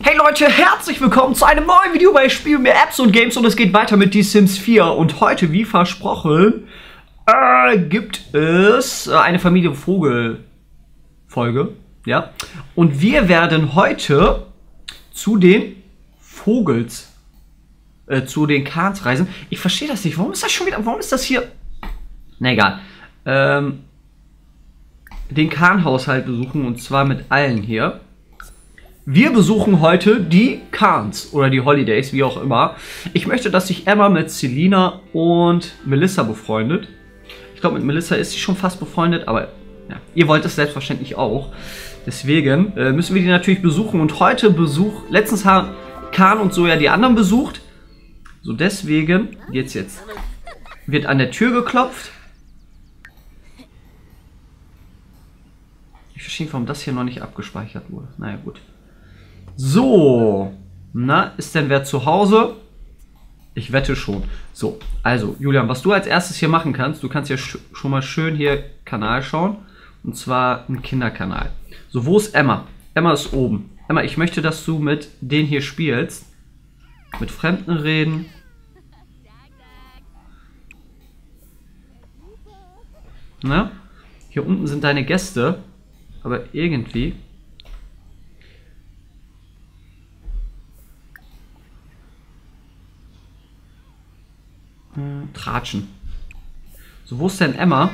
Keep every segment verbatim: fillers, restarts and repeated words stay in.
Hey Leute, herzlich willkommen zu einem neuen Video bei Spiel mehr Apps und Games und es geht weiter mit Die Sims vier und heute, wie versprochen, äh, gibt es eine Familie Vogel Folge, ja, und wir werden heute zu den Vogels, äh, zu den Kahns reisen. Ich verstehe das nicht, warum ist das schon wieder, warum ist das hier, na egal, ähm, den Kahn-Haushalt besuchen und zwar mit allen hier. Wir besuchen heute die Kahns oder die Holidays, wie auch immer. Ich möchte, dass sich Emma mit Selina und Melissa befreundet. Ich glaube, mit Melissa ist sie schon fast befreundet, aber ja, ihr wollt es selbstverständlich auch. Deswegen äh, müssen wir die natürlich besuchen. Und heute Besuch, letztens haben Kahn und so ja die anderen besucht. So, deswegen, jetzt, jetzt, wird an der Tür geklopft. Ich verstehe nicht, warum das hier noch nicht abgespeichert wurde. Naja, gut. So, na, ist denn wer zu Hause? Ich wette schon. So, also, Julian, was du als erstes hier machen kannst, du kannst ja sch schon mal schön hier Kanal schauen. Und zwar einen Kinderkanal. So, wo ist Emma? Emma ist oben. Emma, ich möchte, dass du mit denen hier spielst. Mit Fremden reden. Na? Hier unten sind deine Gäste. Aber irgendwie... Tratschen. So, wo ist denn Emma?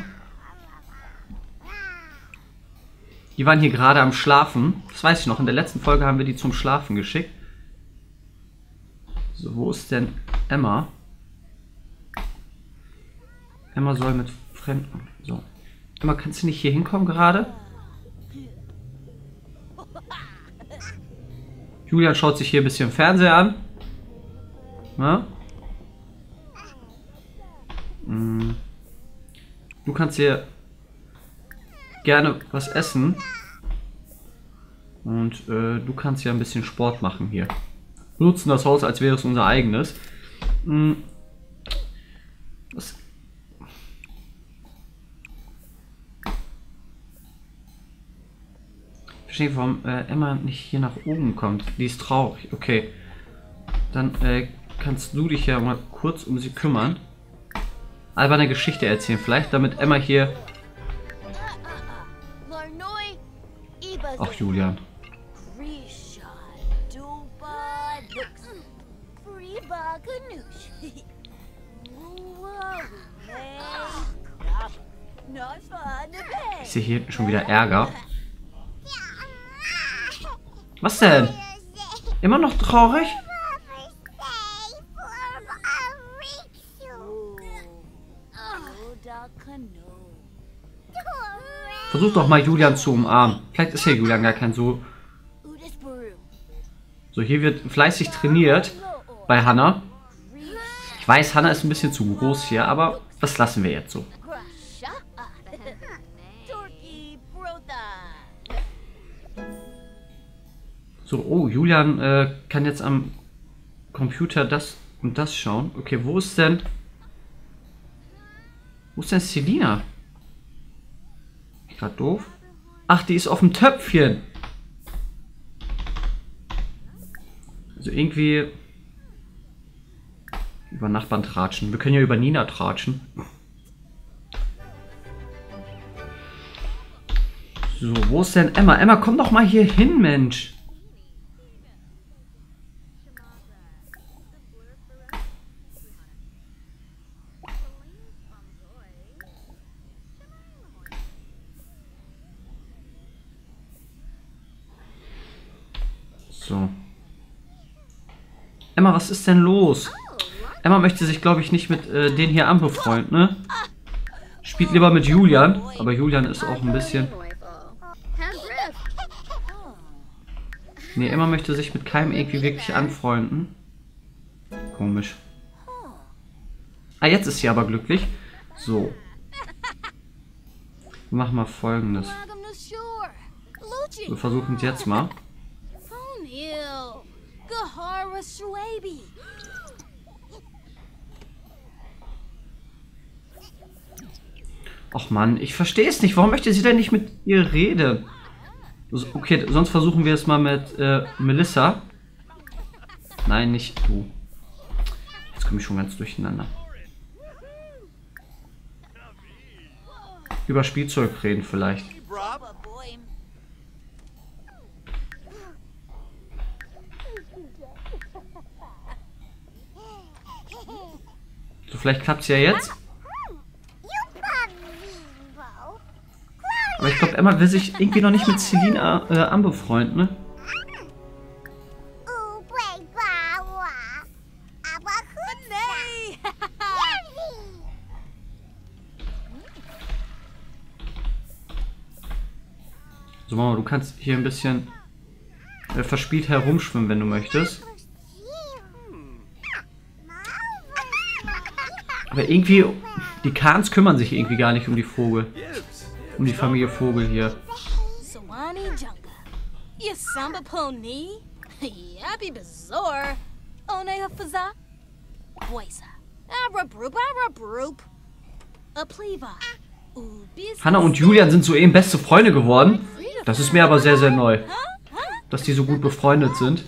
Die waren hier gerade am Schlafen. Das weiß ich noch. In der letzten Folge haben wir die zum Schlafen geschickt. So, wo ist denn Emma? Emma soll mit Fremden... So. Emma, kannst du nicht hier hinkommen gerade? Julian schaut sich hier ein bisschen Fernseher an. Na? Du kannst hier gerne was essen und äh, du kannst ja ein bisschen Sport machen hier. Wir nutzen das Haus, als wäre es unser eigenes. Hm. Was? Ich verstehe, warum äh, Emma nicht hier nach oben kommt. Die ist traurig. Okay. Dann äh, kannst du dich ja mal kurz um sie kümmern. Alberne Geschichte erzählen, vielleicht, damit Emma hier... Ach, Julian. Ich sehe hier hinten schon wieder Ärger. Was denn? Immer noch traurig? Versuch doch mal Julian zu umarmen. Vielleicht ist ja Julian gar kein so... So, hier wird fleißig trainiert bei Hannah. Ich weiß, Hannah ist ein bisschen zu groß hier, aber das lassen wir jetzt so. So, oh, Julian äh, kann jetzt am Computer das und das schauen. Okay, wo ist denn... Wo ist denn Selina? Gerade doof. Ach, die ist auf dem Töpfchen. Also irgendwie über Nachbarn tratschen. Wir können ja über Nina tratschen. So, wo ist denn Emma? Emma, komm doch mal hier hin, Mensch. So. Emma, was ist denn los? Emma möchte sich, glaube ich, nicht mit äh, denen hier anbefreunden, ne? Spielt lieber mit Julian. Aber Julian ist auch ein bisschen... Ne, Emma möchte sich mit keinem irgendwie wirklich anfreunden. Komisch. Ah, jetzt ist sie aber glücklich. So. Wir machen mal Folgendes. Wir versuchen es jetzt mal. Och Mann, ich verstehe es nicht. Warum möchte sie denn nicht mit ihr reden? Okay, sonst versuchen wir es mal mit äh, Melissa. Nein, nicht du. Jetzt komme ich schon ganz durcheinander. Über Spielzeug reden vielleicht. So, vielleicht klappt es ja jetzt. Aber ich glaube, Emma will sich irgendwie noch nicht mit Selina äh, anbefreunden, ne? So, Mama, du kannst hier ein bisschen äh, verspielt herumschwimmen, wenn du möchtest. Aber irgendwie, die Khans kümmern sich irgendwie gar nicht um die Vogel. Um die Familie Vogel hier. Hannah und Julian sind soeben beste Freunde geworden. Das ist mir aber sehr, sehr neu, dass die so gut befreundet sind.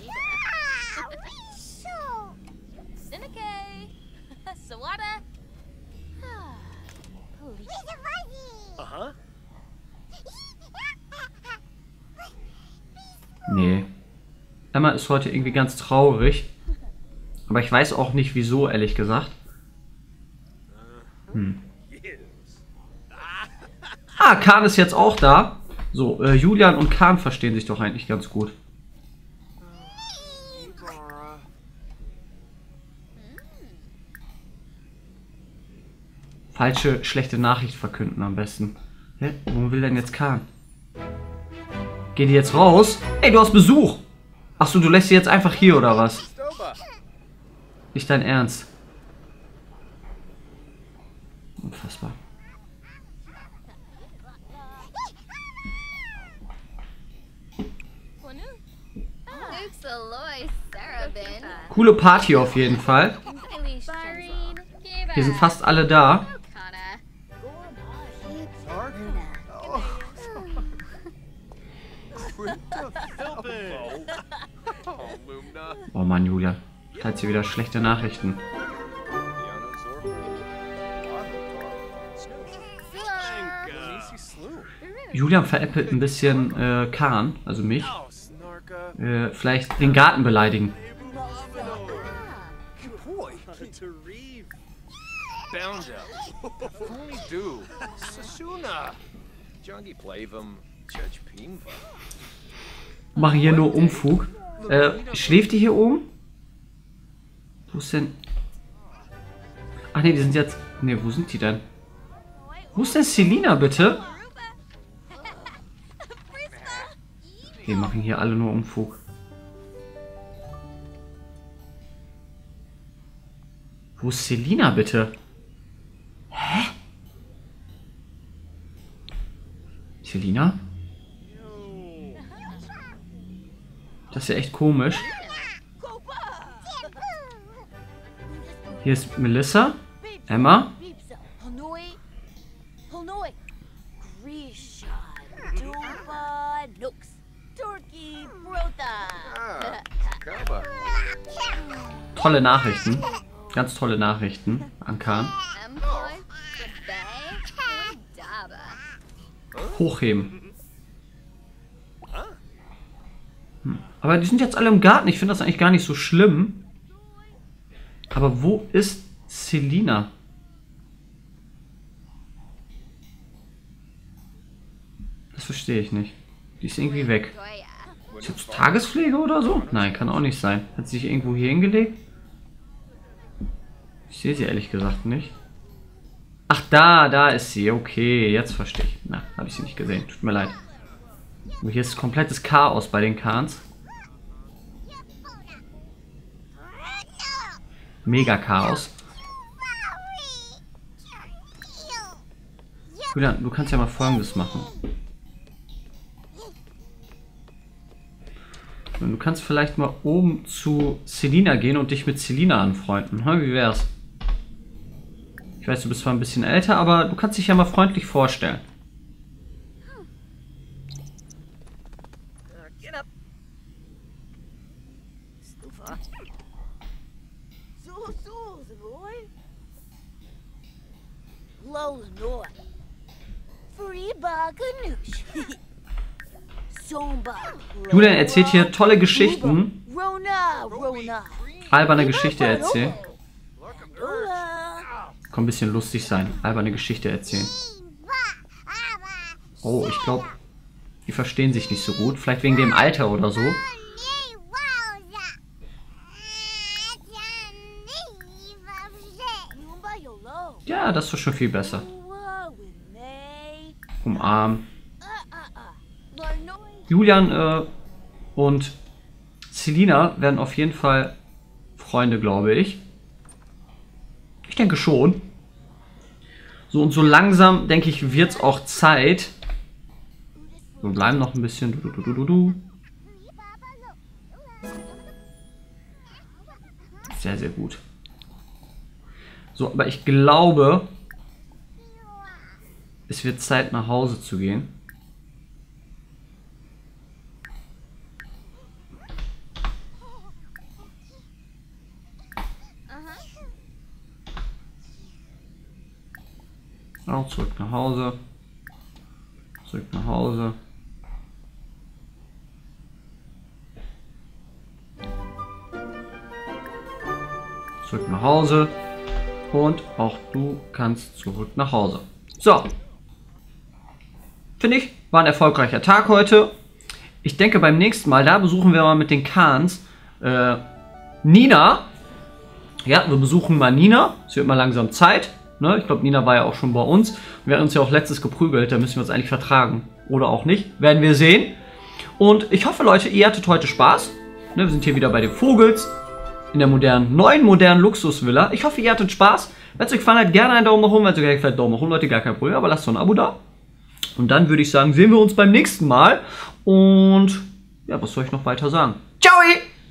Nee. Emma ist heute irgendwie ganz traurig. Aber ich weiß auch nicht wieso, ehrlich gesagt. Hm. Ah, Khan ist jetzt auch da. So, äh, Julian und Khan verstehen sich doch eigentlich ganz gut. Falsche, schlechte Nachricht verkünden am besten. Hä? Wo will denn jetzt Khan? Geh die jetzt raus? Ey, du hast Besuch! Achso, du lässt sie jetzt einfach hier, oder was? Nicht dein Ernst. Unfassbar. Coole Party auf jeden Fall. Hier sind fast alle da. Oh Mann, Julia. Hat sie wieder schlechte Nachrichten. Julian veräppelt ein bisschen äh, Khan, also mich. Äh, vielleicht den Garten beleidigen. Machen hier nur Umfug. Äh, schläft die hier oben? Wo ist denn... Ach ne, die sind jetzt... Ne, wo sind die denn? Wo ist denn Selina, bitte? Wir machen hier alle nur Umfug. Wo ist Selina, bitte? Hä? Selina? Das ist ja echt komisch. Hier ist Melissa, Emma. Tolle Nachrichten. Ganz tolle Nachrichten an Khan. Hochheben. Hm. Aber die sind jetzt alle im Garten. Ich finde das eigentlich gar nicht so schlimm. Aber wo ist Selina? Das verstehe ich nicht. Die ist irgendwie weg. Ist jetzt Tagespflege oder so? Nein, kann auch nicht sein. Hat sie sich irgendwo hier hingelegt? Ich sehe sie ehrlich gesagt nicht. Ach, da, da ist sie. Okay, jetzt verstehe ich. Na, habe ich sie nicht gesehen. Tut mir leid. Aber hier ist komplettes Chaos bei den Khans. Mega Chaos. Julian, du kannst ja mal Folgendes machen. Du kannst vielleicht mal oben zu Selina gehen und dich mit Selina anfreunden. Wie wär's? Ich weiß, du bist zwar ein bisschen älter, aber du kannst dich ja mal freundlich vorstellen. Julian erzählt hier tolle Geschichten. Alberne Geschichte erzählen. Kann ein bisschen lustig sein. Alberne Geschichte erzählen. Oh, ich glaube, die verstehen sich nicht so gut. Vielleicht wegen dem Alter oder so. Ja, das ist doch schon viel besser. Umarmen. Julian äh, und Selina werden auf jeden Fall Freunde, glaube ich. Ich denke schon. So und so langsam, denke ich, wird es auch Zeit. Wir bleiben noch ein bisschen. Du, du, du, du, du. Sehr, sehr gut. So, aber ich glaube, es wird Zeit, nach Hause zu gehen. Auch zurück nach Hause. Zurück nach Hause. Zurück nach Hause. Und auch du kannst zurück nach Hause. So. Finde ich, war ein erfolgreicher Tag heute. Ich denke beim nächsten Mal, da besuchen wir mal mit den Khans äh, Nina. Ja, wir besuchen mal Nina. Es wird mal langsam Zeit. Ne? Ich glaube, Nina war ja auch schon bei uns. Wir hatten uns ja auch letztes geprügelt. Da müssen wir uns eigentlich vertragen. Oder auch nicht. Werden wir sehen. Und ich hoffe, Leute, ihr hattet heute Spaß. Ne, wir sind hier wieder bei den Vogels. In der modernen, neuen modernen Luxusvilla. Ich hoffe, ihr hattet Spaß. Wenn es euch gefallen hat, gerne einen Daumen nach oben. Wenn es euch gefällt, Daumen nach oben, Leute, gar kein Problem. Aber lasst doch ein Abo da. Und dann würde ich sagen, sehen wir uns beim nächsten Mal. Und ja, was soll ich noch weiter sagen? Ciao!